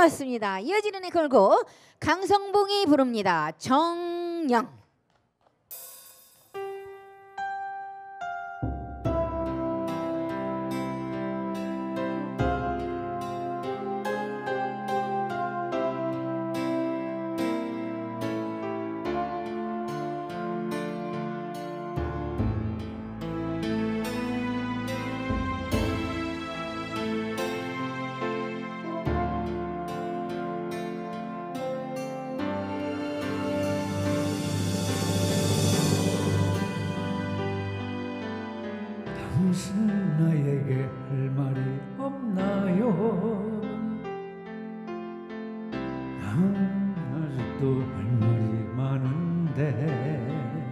나왔습니다. 이어지는 애 걸고 강성봉이 부릅니다. 정령. 당신 나에게 할 말이 없나요? 난 아직도 할 말이 많은데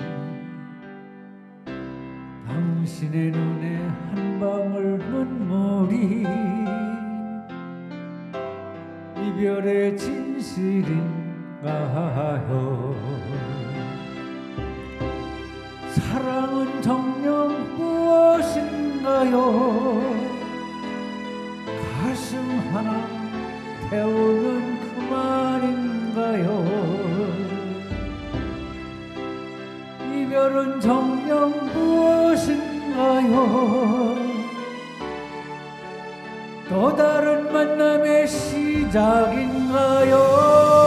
당신의 눈에 한 방울 눈물이 이별의 진실인가요? 사랑은 정녕 무엇인가요? 가슴 하나 태우면 그만인가요? 이별은 정녕 무엇인가요? 또 다른 만남의 시작인가요?